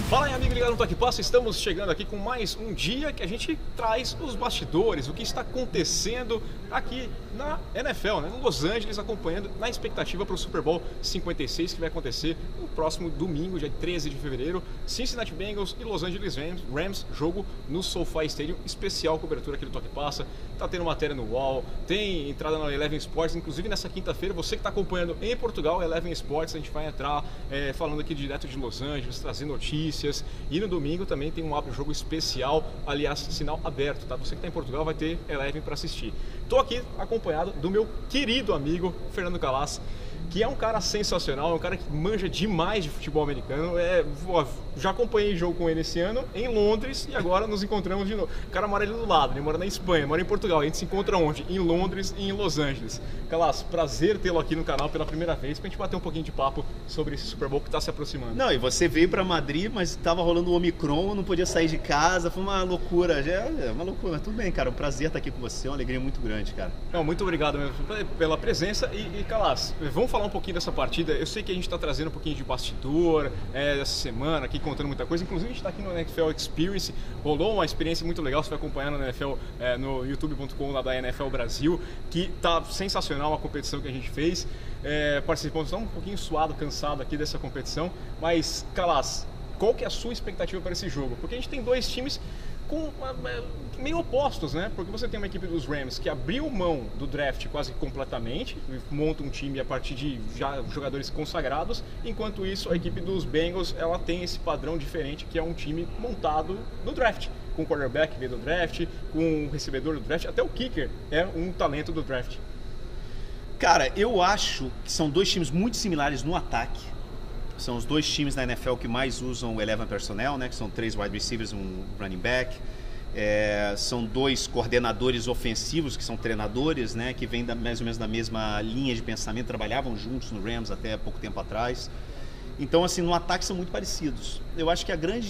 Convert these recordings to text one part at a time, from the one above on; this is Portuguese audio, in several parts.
Fala aí, amigo ligado no Toque Passa, estamos chegando aqui com mais um dia que a gente traz os bastidores, o que está acontecendo aqui na NFL, né? Em Los Angeles, acompanhando na expectativa para o Super Bowl 56, que vai acontecer no próximo domingo, dia 13 de fevereiro, Cincinnati Bengals e Los Angeles Rams, jogo no SoFi Stadium, especial cobertura aqui do Toque Passa. Tá tendo matéria no UOL, tem entrada na Eleven Sports, inclusive nessa quinta-feira, você que está acompanhando em Portugal, Eleven Sports, a gente vai entrar falando aqui direto de Los Angeles, trazendo notícias, e no domingo também tem um jogo especial, aliás, sinal aberto, tá? Você que está em Portugal vai ter Eleven para assistir. Tô aqui acompanhado do meu querido amigo Fernando Calas, que é um cara sensacional, é um cara que manja demais de futebol americano. Já acompanhei jogo com ele esse ano em Londres e agora nos encontramos de novo. O cara mora ali do lado, ele mora na Espanha, mora em Portugal. A gente se encontra onde? Em Londres e em Los Angeles. Calas, prazer tê-lo aqui no canal pela primeira vez pra gente bater um pouquinho de papo sobre esse Super Bowl que tá se aproximando. Não, e você veio pra Madrid, mas tava rolando o Omicron, não podia sair de casa, foi uma loucura. É uma loucura, mas tudo bem, cara. Um prazer estar aqui com você, uma alegria muito grande, cara. Não, muito obrigado mesmo pela presença. E Calas, vamos falar um pouquinho dessa partida. Eu sei que a gente está trazendo um pouquinho de bastidor essa semana, aqui contando muita coisa. Inclusive a gente está aqui no NFL Experience, rolou uma experiência muito legal, você vai acompanhar no NFL, no youtube.com lá da NFL Brasil, que tá sensacional a competição que a gente fez. Participamos, tá um pouquinho suado, cansado aqui dessa competição, mas Calas, qual que é a sua expectativa para esse jogo? Porque a gente tem dois times meio opostos, né? Porque você tem uma equipe dos Rams que abriu mão do draft quase completamente, monta um time a partir de já jogadores consagrados, enquanto isso a equipe dos Bengals, ela tem esse padrão diferente, que é um time montado no draft, com o quarterback que veio do draft, com o recebedor do draft, até o kicker é um talento do draft. Cara, eu acho que são dois times muito similares no ataque. São os dois times na NFL que mais usam o 11 personnel, né? Que são 3 wide receivers e um running back. São 2 coordenadores ofensivos, que são treinadores, né? Que vêm mais ou menos da mesma linha de pensamento, trabalhavam juntos no Rams até pouco tempo atrás. Então, assim, no ataque são muito parecidos. Eu acho que a grande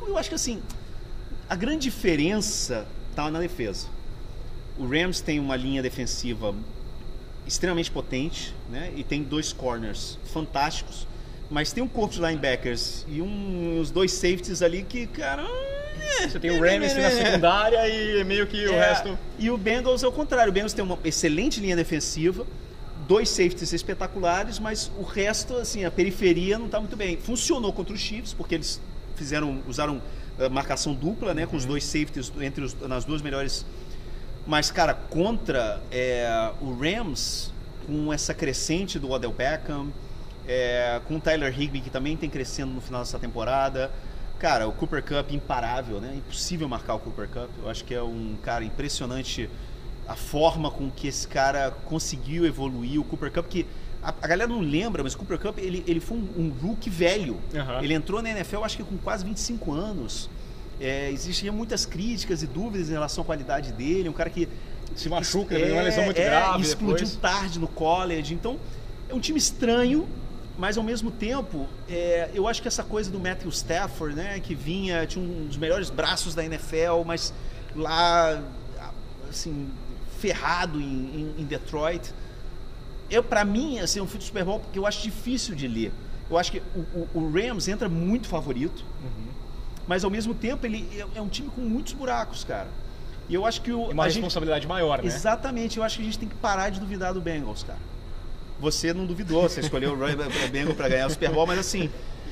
diferença está na defesa. O Rams tem uma linha defensiva extremamente potente, né? E tem 2 corners fantásticos. Mas tem um corpo de linebackers e uns 2 safeties ali que, cara... Você tem o Ramsey na secundária e meio que o resto... E o Bengals é o contrário. O Bengals tem uma excelente linha defensiva, 2 safeties espetaculares, mas o resto, assim, a periferia não está muito bem. Funcionou contra os Chiefs, porque eles usaram marcação dupla, né, com os 2 safeties nas 2 melhores... Mas, cara, contra o Rams, com essa crescente do Odell Beckham... com o Tyler Higbee, que também tem crescendo no final dessa temporada. Cara, o Cooper Kupp imparável, né? Impossível marcar o Cooper Kupp. Eu acho que é um cara impressionante a forma com que esse cara conseguiu evoluir. O Cooper Kupp, que a galera não lembra, mas o Cooper Kupp, ele foi um rookie velho. Uhum. Ele entrou na NFL, acho que com quase 25 anos. Existiam muitas críticas e dúvidas em relação à qualidade dele. Um cara que se machuca, uma lesão muito grave. Explodiu tarde no college. Então, é um time estranho, mas ao mesmo tempo, eu acho que essa coisa do Matthew Stafford, né, que tinha um dos melhores braços da NFL, mas lá, assim, ferrado em Detroit. Para mim, assim, é um filme do Super Bowl porque eu acho difícil de ler. Eu acho que o Rams entra muito favorito, mas ao mesmo tempo ele é um time com muitos buracos, cara. E eu acho que uma responsabilidade maior, né? Exatamente, eu acho que a gente tem que parar de duvidar do Bengals, cara. Você não duvidou, você escolheu o Bengals para ganhar o Super Bowl, mas assim,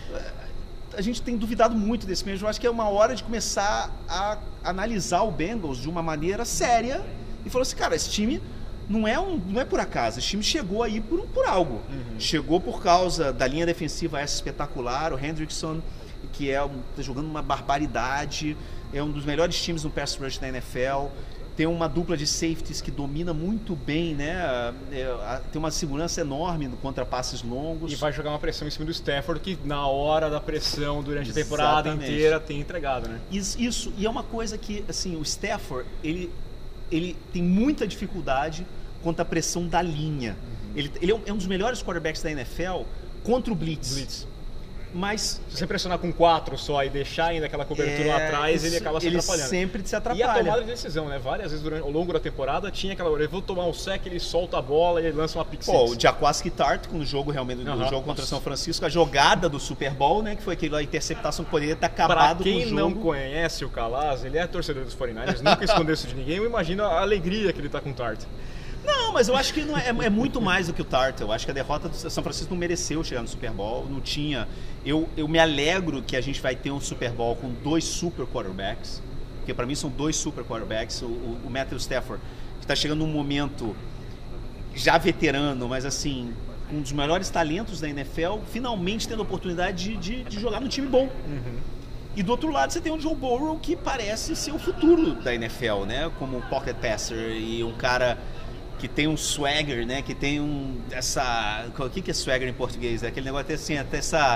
a gente tem duvidado muito desse mesmo. Eu acho que é uma hora de começar a analisar o Bengals de uma maneira séria e falar assim, cara, esse time não é por acaso, esse time chegou aí por algo. Chegou por causa da linha defensiva essa espetacular, o Hendrickson, que tá jogando uma barbaridade, é um dos melhores times no pass rush da NFL. Tem uma dupla de safeties que domina muito bem, né? Tem uma segurança enorme contra passes longos. E vai jogar uma pressão em cima do Stafford, que na hora da pressão, durante a temporada inteira, tem entregado, né? Isso, e é uma coisa que, assim, o Stafford, ele tem muita dificuldade contra a pressão da linha. Ele é um dos melhores quarterbacks da NFL contra o blitz. Mas se você pressionar com 4 só e deixar ainda aquela cobertura lá atrás, ele acaba se atrapalhando. Ele sempre se atrapalha. E a tomada de decisão, né? Várias vezes ao longo da temporada tinha aquela hora, eu vou tomar um sec, ele solta a bola e ele lança uma pick six. O Jaquiski Tartt, no jogo realmente, no jogo contra São Francisco, a jogada do Super Bowl, né? Que foi aquela interceptação que poderia ter acabado com o jogo. Pra quem não conhece o Calaz, ele é torcedor dos 49ers, nunca escondeu isso de ninguém, eu imagino a alegria que ele tá com o Tartt. Não, mas eu acho que não é muito mais do que o Tartt. Eu acho que a derrota do São Francisco não mereceu chegar no Super Bowl, não tinha. Eu me alegro que a gente vai ter um Super Bowl com 2 super quarterbacks, porque para mim são 2 super quarterbacks. O Matthew Stafford, que está chegando num momento já veterano, mas assim, um dos melhores talentos da NFL, finalmente tendo a oportunidade de jogar num time bom. E do outro lado você tem o Joe Burrow, que parece ser o futuro da NFL, né? Como um pocket passer e um cara que tem um swagger, né? Que tem o que é swagger em português? É aquele negócio assim, até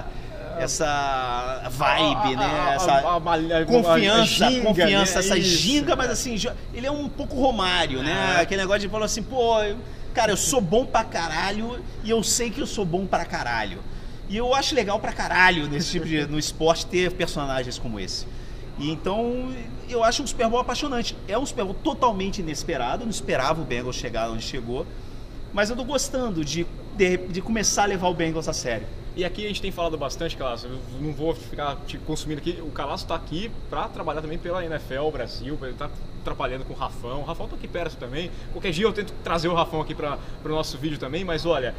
essa vibe, né? Essa confiança, né? Essa ginga, mas assim, ele é um pouco Romário, né? Aquele negócio de falar assim, pô, cara, eu sou bom pra caralho e eu sei que eu sou bom pra caralho. E eu acho legal pra caralho nesse tipo no esporte ter personagens como esse. E então eu acho um Super Bowl apaixonante. É um Super Bowl totalmente inesperado. Eu não esperava o Bengals chegar onde chegou. Mas eu tô gostando de começar a levar o Bengals a sério. E aqui a gente tem falado bastante, Calaço, eu não vou ficar te consumindo aqui, o Calaço está aqui para trabalhar também pela NFL Brasil, ele está atrapalhando com o Rafão. O Rafão está aqui perto também. Qualquer dia eu tento trazer o Rafão aqui para o nosso vídeo também, mas olha,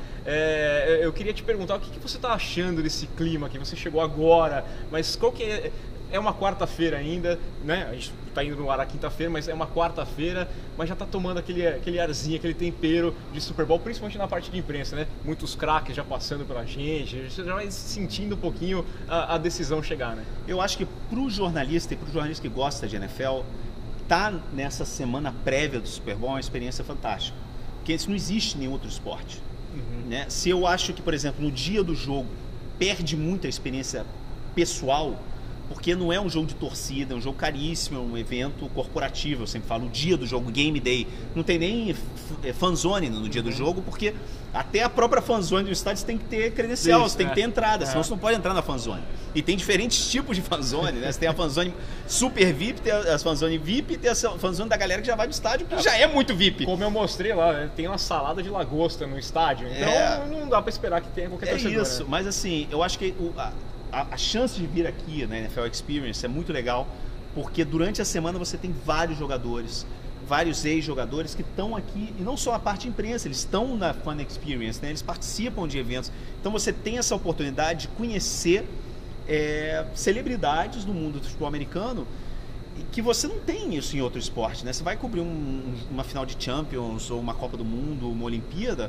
eu queria te perguntar o que você está achando desse clima aqui. Você chegou agora, mas qual que é... É uma quarta-feira ainda, né? A gente tá indo no ar a quinta-feira, mas é uma quarta-feira, mas já tá tomando aquele arzinho, aquele tempero de Super Bowl, principalmente na parte de imprensa, né? Muitos craques já passando pela gente, você já vai sentindo um pouquinho a decisão chegar, né? Eu acho que pro jornalista e pro jornalista que gosta de NFL, tá nessa semana prévia do Super Bowl é uma experiência fantástica. Porque isso não existe em nenhum outro esporte. Né? Se eu acho que, por exemplo, no dia do jogo perde muito a experiência pessoal, porque não é um jogo de torcida, é um jogo caríssimo, é um evento corporativo, eu sempre falo, o dia do jogo, Game Day, não tem nem fanzone no dia do jogo, porque até a própria fanzone do estádio você tem que ter credencial, você tem que ter entrada, senão você não pode entrar na fanzone. E tem diferentes tipos de fanzone, né? Você tem a fanzone super VIP, tem a fanzone VIP, tem a fanzone da galera que já vai no estádio, que já é muito VIP. Como eu mostrei lá, né? Tem uma salada de lagosta no estádio, então não dá pra esperar que tenha qualquer torcedor. É isso, né? mas assim, eu acho que a chance de vir aqui na NFL Experience é muito legal, porque durante a semana você tem vários jogadores, vários ex-jogadores que estão aqui, e não só a parte de imprensa, eles estão na Fan Experience, né? Eles participam de eventos. Então você tem essa oportunidade de conhecer celebridades do mundo do futebol americano, que você não tem isso em outro esporte, né? Você vai cobrir uma final de Champions, ou uma Copa do Mundo, uma Olimpíada,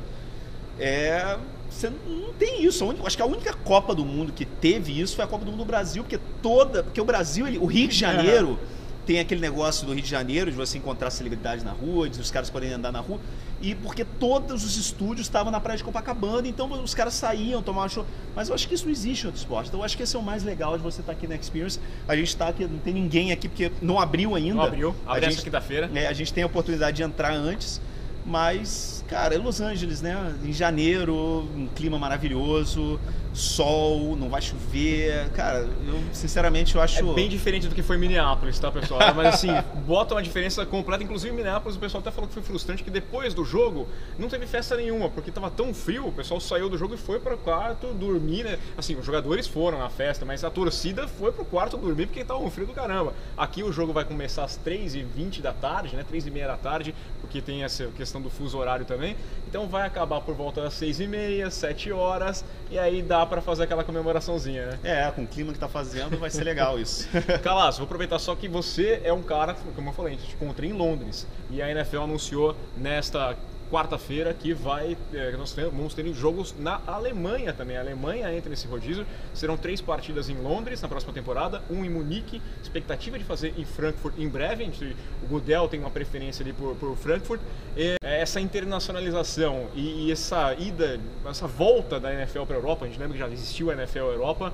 você não tem isso. Acho que a única Copa do Mundo que teve isso foi a Copa do Mundo do Brasil, porque o Brasil, o Rio de Janeiro, tem aquele negócio do Rio de Janeiro de você encontrar celebridades na rua, de os caras poderem andar na rua, e porque todos os estúdios estavam na praia de Copacabana, então os caras saíam, tomavam show. Mas eu acho que isso não existe em outro esporte. Então eu acho que esse é o mais legal de você estar aqui na Experience. A gente está aqui, não tem ninguém aqui porque não abriu ainda. Não abriu, abre essa quinta-feira. A gente tem a oportunidade de entrar antes, mas, cara, é Los Angeles, né? Em janeiro, um clima maravilhoso, sol, não vai chover. Cara, eu sinceramente eu acho... É bem diferente do que foi em Minneapolis, tá, pessoal? Mas assim, bota uma diferença completa. Inclusive em Minneapolis o pessoal até falou que foi frustrante, que depois do jogo não teve festa nenhuma, porque tava tão frio, o pessoal saiu do jogo e foi pro quarto dormir, né? Assim, os jogadores foram na festa, mas a torcida foi pro quarto dormir porque tava um frio do caramba. Aqui o jogo vai começar às 3h20 da tarde, né? 3h30 da tarde, porque tem essa questão do fuso horário também. Então vai acabar por volta das 6h30, 7 horas, e aí dá pra fazer aquela comemoraçãozinha, né? Com o clima que tá fazendo, vai ser legal isso. Calaço, vou aproveitar só que você é um cara, como eu falei, a gente te encontrei em Londres, e a NFL anunciou nesta quarta-feira que nós vamos ter jogos na Alemanha também. A Alemanha entra nesse rodízio. Serão 3 partidas em Londres na próxima temporada, 1 em Munique, expectativa de fazer em Frankfurt em breve. O Goodell tem uma preferência ali por Frankfurt. Essa internacionalização e essa volta da NFL para a Europa, a gente lembra que já existiu a NFL Europa,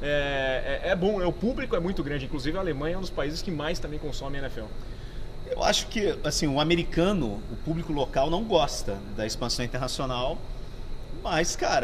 é bom, o público é muito grande, inclusive a Alemanha é um dos países que mais também consome a NFL. Eu acho que, assim, o americano, o público local não gosta da expansão internacional, mas, cara,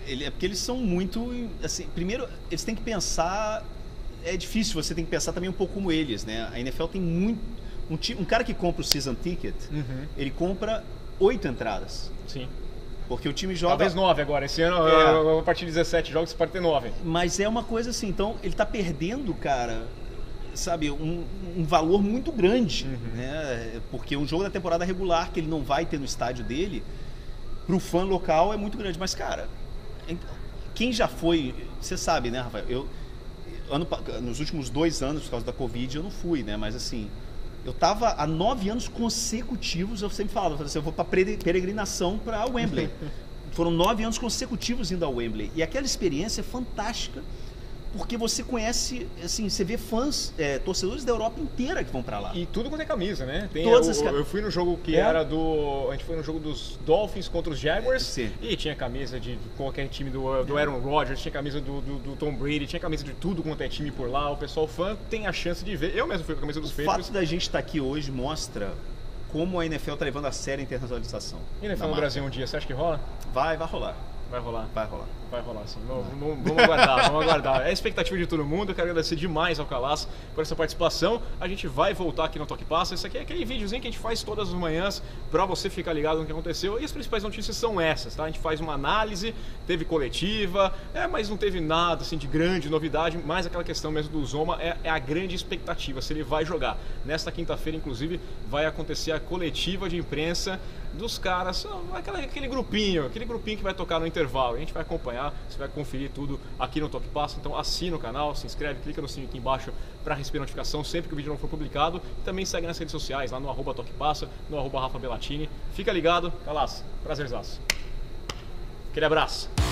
É porque eles são muito, assim, primeiro eles têm que pensar, é difícil, você tem que pensar também um pouco como eles, né? A NFL tem muito, um cara que compra o season ticket, ele compra 8 entradas. Sim. Porque o time joga... Talvez 9 agora, esse ano a partir de 17 jogos você pode ter 9. Mas é uma coisa assim, então ele tá perdendo, cara, sabe, um valor muito grande, né? Porque um jogo da temporada regular que ele não vai ter no estádio dele, pro fã local é muito grande. Mas, cara, quem já foi, você sabe, né, Rafael? Nos últimos 2 anos, por causa da Covid, eu não fui, né? Mas assim, eu tava há 9 anos consecutivos, eu sempre falava assim, eu vou pra peregrinação para Wembley. Foram 9 anos consecutivos indo ao Wembley. E aquela experiência é fantástica, porque você conhece, assim, você vê fãs, torcedores da Europa inteira que vão pra lá. E tudo quanto é camisa, né? Tem eu fui no jogo que era a gente foi no jogo dos Dolphins contra os Jaguars. Sim. E tinha camisa de qualquer time do Aaron Rodgers, tinha camisa do Tom Brady, tinha camisa de tudo quanto é time por lá. O pessoal fã tem a chance de ver. Eu mesmo fui com a camisa dos Patriots. O fato da gente estar aqui hoje mostra como a NFL tá levando a sério a internacionalização. E a NFL no Brasil um dia, você acha que rola? Vai rolar. Vai rolar. Vai rolar. Vai rolar, sim. Vamos aguardar, vamos aguardar. É a expectativa de todo mundo. Eu quero agradecer demais ao Calas por essa participação. A gente vai voltar aqui no Toque Passa. Esse aqui é aquele videozinho que a gente faz todas as manhãs pra você ficar ligado no que aconteceu. E as principais notícias são essas, tá? A gente faz uma análise, teve coletiva, mas não teve nada assim de grande novidade, mas aquela questão mesmo do Uzomah é a grande expectativa, se ele vai jogar. Nesta quinta-feira, inclusive, vai acontecer a coletiva de imprensa dos caras, aquele grupinho que vai tocar no intervalo. A gente vai acompanhar, você vai conferir tudo aqui no Toque Passa. Então assina o canal, se inscreve, clica no sininho aqui embaixo para receber notificação sempre que o vídeo não for publicado. E também segue nas redes sociais, lá no @Toque Passa, no @Rafa Bellatini. Fica ligado, Calas, prazerzaço. Aquele abraço.